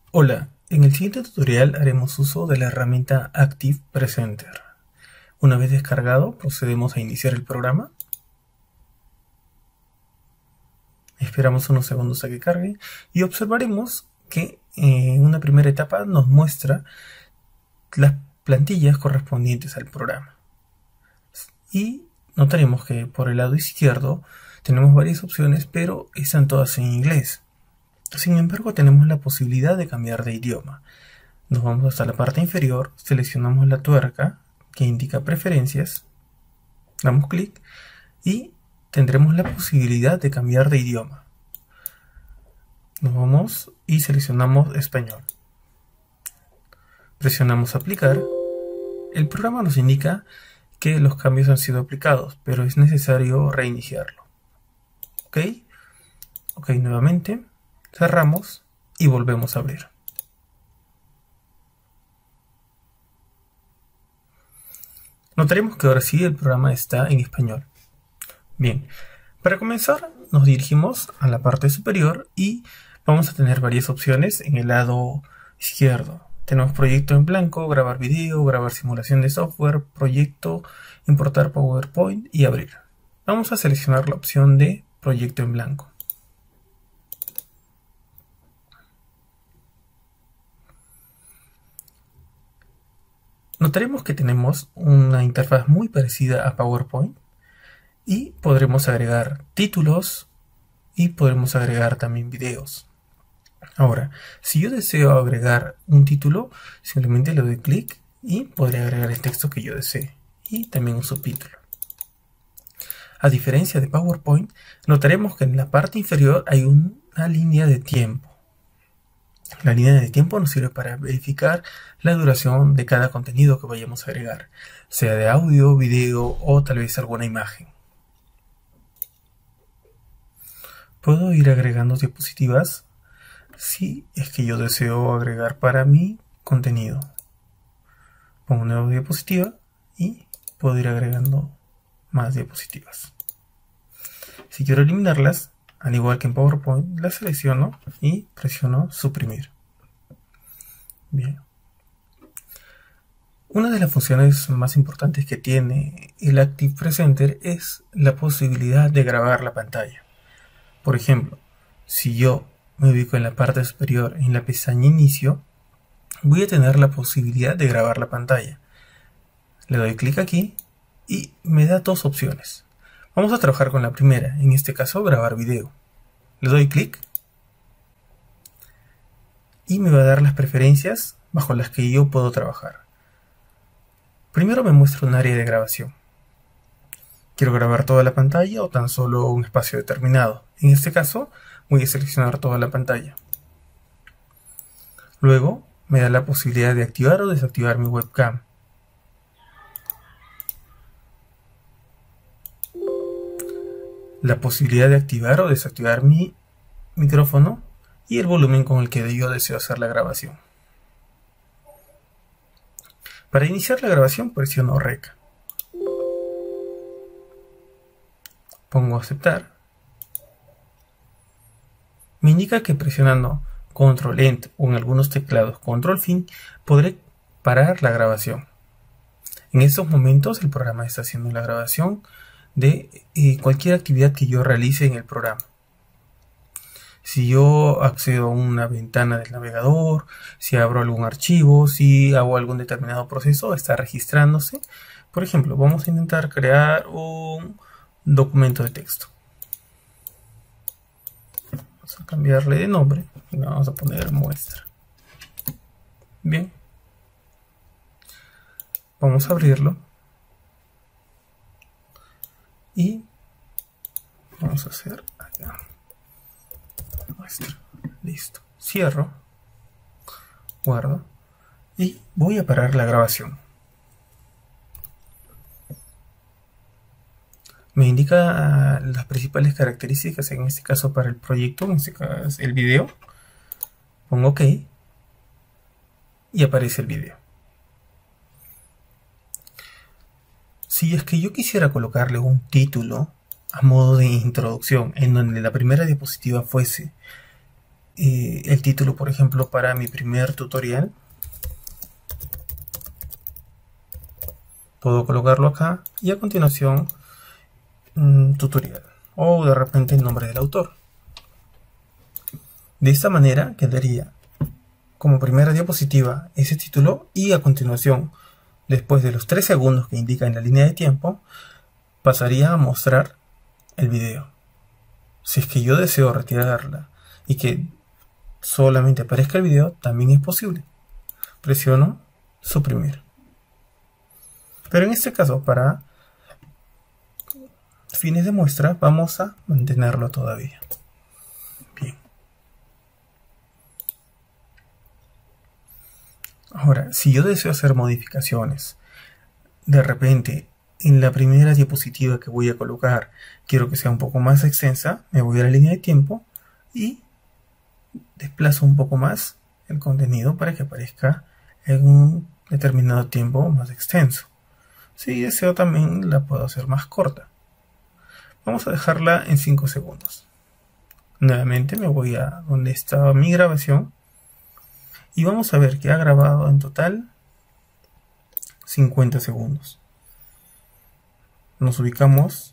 Hola, en el siguiente tutorial haremos uso de la herramienta Active Presenter. Una vez descargado, procedemos a iniciar el programa. Esperamos unos segundos a que cargue y observaremos que en una primera etapa nos muestra las plantillas correspondientes al programa. Y notaremos que por el lado izquierdo tenemos varias opciones, pero están todas en inglés. Sin embargo, tenemos la posibilidad de cambiar de idioma. Nos vamos hasta la parte inferior, seleccionamos la tuerca que indica preferencias, damos clic y tendremos la posibilidad de cambiar de idioma. Nos vamos y seleccionamos español. Presionamos aplicar. El programa nos indica que los cambios han sido aplicados, pero es necesario reiniciarlo. Ok, nuevamente. Cerramos y volvemos a abrir. Notaremos que ahora sí el programa está en español. Bien, para comenzar nos dirigimos a la parte superior y vamos a tener varias opciones en el lado izquierdo. Tenemos proyecto en blanco, grabar video, grabar simulación de software, proyecto, importar PowerPoint y abrir. Vamos a seleccionar la opción de proyecto en blanco. Notaremos que tenemos una interfaz muy parecida a PowerPoint y podremos agregar títulos y podremos agregar también videos. Ahora, si yo deseo agregar un título, simplemente le doy clic y podré agregar el texto que yo desee y también un subtítulo. A diferencia de PowerPoint, notaremos que en la parte inferior hay una línea de tiempo. La línea de tiempo nos sirve para verificar la duración de cada contenido que vayamos a agregar, sea de audio, video o tal vez alguna imagen. Puedo ir agregando diapositivas si es que yo deseo agregar para mi contenido. Pongo una nueva diapositiva y puedo ir agregando más diapositivas. Si quiero eliminarlas, al igual que en PowerPoint, las selecciono y presiono suprimir. Bien. Una de las funciones más importantes que tiene el Active Presenter es la posibilidad de grabar la pantalla. Por ejemplo, si yo me ubico en la parte superior en la pestaña Inicio, voy a tener la posibilidad de grabar la pantalla. Le doy clic aquí y me da dos opciones. Vamos a trabajar con la primera, en este caso grabar video. Le doy clic y me va a dar las preferencias bajo las que yo puedo trabajar. Primero me muestra un área de grabación. Quiero grabar toda la pantalla o tan solo un espacio determinado. En este caso voy a seleccionar toda la pantalla. Luego me da la posibilidad de activar o desactivar mi webcam. La posibilidad de activar o desactivar mi micrófono y el volumen con el que yo deseo hacer la grabación. Para iniciar la grabación presiono REC. Pongo aceptar. Me indica que presionando Control End o en algunos teclados Control Fin podré parar la grabación. En estos momentos el programa está haciendo la grabación de cualquier actividad que yo realice en el programa. Si yo accedo a una ventana del navegador, si abro algún archivo, si hago algún determinado proceso, está registrándose. Por ejemplo, vamos a intentar crear un documento de texto. Vamos a cambiarle de nombre y le vamos a poner muestra. Bien. Vamos a abrirlo. Y vamos a hacer acá. Muestra. Listo. Cierro. Guardo. Y voy a parar la grabación. Me indica las principales características, en este caso para el proyecto, en este caso el video. Pongo OK y aparece el video. Si es que yo quisiera colocarle un título a modo de introducción, en donde la primera diapositiva fuese el título, por ejemplo, para mi primer tutorial. Puedo colocarlo acá y a continuación tutorial, o de repente el nombre del autor. De esta manera quedaría como primera diapositiva ese título, y a continuación, después de los 3 segundos que indica en la línea de tiempo, pasaría a mostrar el video. Si es que yo deseo retirarla y que solamente aparezca el video, también es posible. Presiono suprimir. Pero en este caso, para fines de muestra, vamos a mantenerlo todavía. Bien. Ahora, si yo deseo hacer modificaciones, de repente en la primera diapositiva que voy a colocar quiero que sea un poco más extensa, me voy a la línea de tiempo y desplazo un poco más el contenido para que aparezca en un determinado tiempo más extenso. Si deseo, también la puedo hacer más corta. Vamos a dejarla en 5 segundos. Nuevamente me voy a donde estaba mi grabación y vamos a ver que ha grabado en total 50 segundos. Nos ubicamos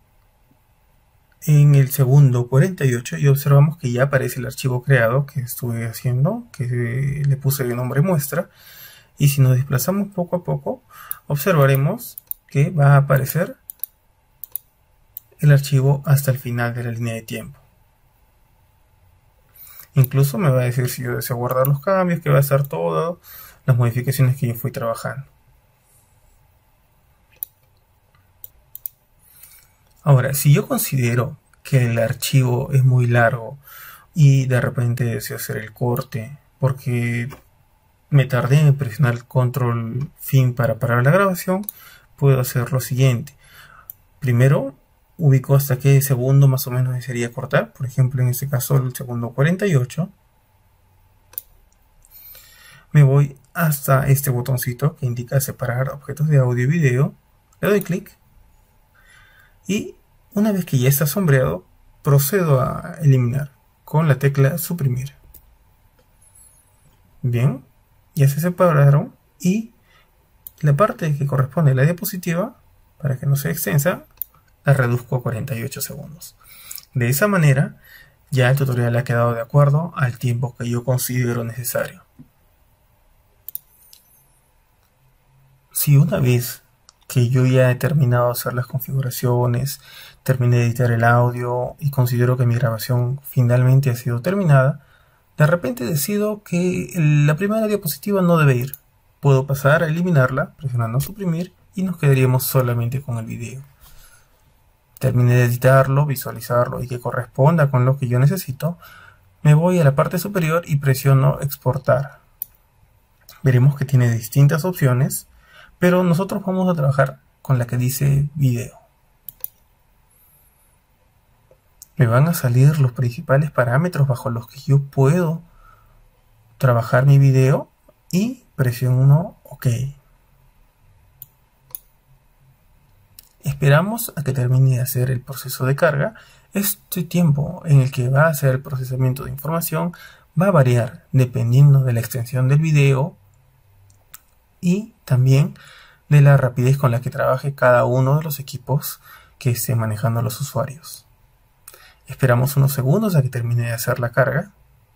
en el segundo 48 y observamos que ya aparece el archivo creado que estuve haciendo, que le puse el nombre muestra. Y si nos desplazamos poco a poco, observaremos que va a aparecer el archivo hasta el final de la línea de tiempo. Incluso me va a decir si yo deseo guardar los cambios, que va a estar todas las modificaciones que yo fui trabajando. Ahora, si yo considero que el archivo es muy largo y de repente deseo hacer el corte porque me tardé en presionar control fin para parar la grabación, puedo hacer lo siguiente. Primero ubico hasta qué segundo más o menos desearía cortar, por ejemplo en este caso el segundo 48. Me voy hasta este botoncito que indica separar objetos de audio y video, le doy clic y una vez que ya está sombreado procedo a eliminar con la tecla suprimir. Bien, ya se separaron y la parte que corresponde a la diapositiva, para que no sea extensa, la reduzco a 48 segundos. De esa manera ya el tutorial ha quedado de acuerdo al tiempo que yo considero necesario. Si una vez que yo ya he terminado de hacer las configuraciones, terminé de editar el audio y considero que mi grabación finalmente ha sido terminada, de repente decido que la primera diapositiva no debe ir. Puedo pasar a eliminarla presionando suprimir y nos quedaríamos solamente con el video. Terminé de editarlo, visualizarlo y que corresponda con lo que yo necesito. Me voy a la parte superior y presiono exportar. Veremos que tiene distintas opciones, pero nosotros vamos a trabajar con la que dice video. Me van a salir los principales parámetros bajo los que yo puedo trabajar mi video y presiono OK. Esperamos a que termine de hacer el proceso de carga. Este tiempo en el que va a hacer el procesamiento de información va a variar dependiendo de la extensión del video y también de la rapidez con la que trabaje cada uno de los equipos que esté manejando los usuarios. Esperamos unos segundos a que termine de hacer la carga.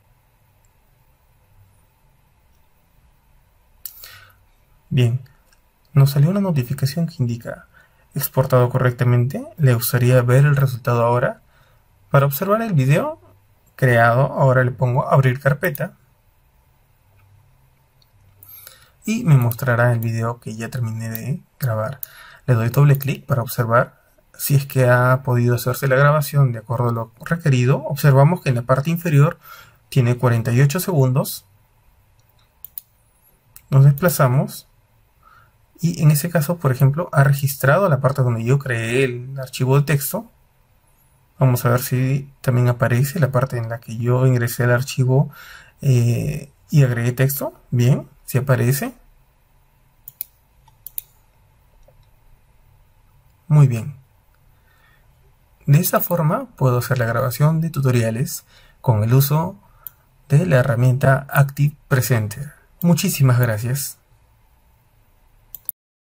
Bien, nos salió una notificación que indica exportado correctamente. Le gustaría ver el resultado ahora. Para observar el video creado, ahora le pongo abrir carpeta y me mostrará el video que ya terminé de grabar. Le doy doble clic para observar si es que ha podido hacerse la grabación de acuerdo a lo requerido. Observamos que en la parte inferior tiene 48 segundos. Nos desplazamos y en ese caso, por ejemplo, ha registrado la parte donde yo creé el archivo de texto. Vamos a ver si también aparece la parte en la que yo ingresé el archivo y agregué texto. Bien, si aparece. Muy bien. De esta forma puedo hacer la grabación de tutoriales con el uso de la herramienta Active Presenter. Muchísimas gracias.